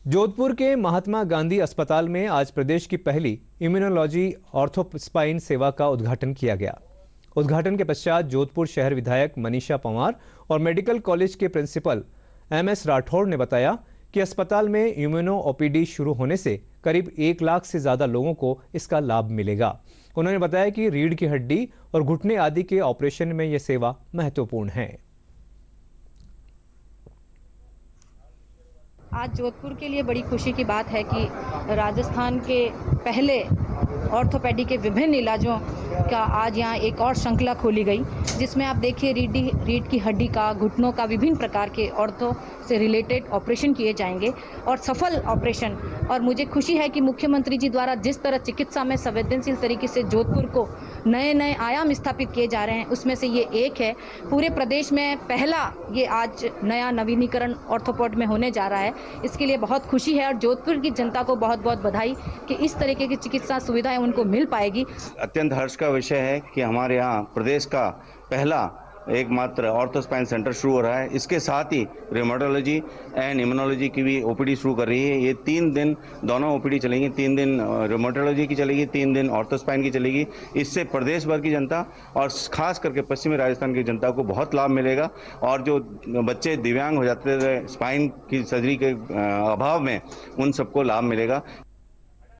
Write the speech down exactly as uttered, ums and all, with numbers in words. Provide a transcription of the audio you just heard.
जोधपुर के महात्मा गांधी अस्पताल में आज प्रदेश की पहली इम्यूनोलॉजी ऑर्थोस्पाइन सेवा का उद्घाटन किया गया। उद्घाटन के पश्चात जोधपुर शहर विधायक मनीषा पंवार और मेडिकल कॉलेज के प्रिंसिपल एम एस राठौड़ ने बताया कि अस्पताल में इम्यूनो ओपीडी शुरू होने से करीब एक लाख से ज्यादा लोगों को इसका लाभ मिलेगा। उन्होंने बताया कि रीढ़ की हड्डी और घुटने आदि के ऑपरेशन में यह सेवा महत्वपूर्ण है। आज जोधपुर के लिए बड़ी खुशी की बात है कि राजस्थान के पहले ऑर्थोपेडिक के विभिन्न इलाजों का आज यहाँ एक और श्रृंखला खोली गई, जिसमें आप देखिए रीढ़ रीढ़ की हड्डी का, घुटनों का, विभिन्न प्रकार के ऑर्थो से रिलेटेड ऑपरेशन किए जाएंगे और सफल ऑपरेशन। और मुझे खुशी है कि मुख्यमंत्री जी द्वारा जिस तरह चिकित्सा में संवेदनशील तरीके से जोधपुर को नए नए आयाम स्थापित किए जा रहे हैं, उसमें से ये एक है। पूरे प्रदेश में पहला ये आज नया नवीनीकरण ऑर्थोपोड में होने जा रहा है, इसके लिए बहुत खुशी है और जोधपुर की जनता को बहुत बहुत बधाई कि इस तरीके की चिकित्सा सुविधाएं उनको मिल पाएगी। अत्यंत हर्ष का विषय है कि हमारे यहाँ प्रदेश का पहला एकमात्र ऑर्थोस्पाइन सेंटर शुरू हो रहा है। इसके साथ ही रेमेटोलॉजी एंड इम्यूनोलॉजी की भी ओपीडी शुरू कर रही है। ये तीन दिन दोनों ओपीडी चलेंगी, तीन दिन रेमेटोलॉजी की चलेगी, तीन दिन ऑर्थोस्पाइन की चलेगी। इससे प्रदेश भर की जनता और खास करके पश्चिमी राजस्थान की जनता को बहुत लाभ मिलेगा और जो बच्चे दिव्यांग हो जाते थे स्पाइन की सर्जरी के अभाव में, उन सबको लाभ मिलेगा।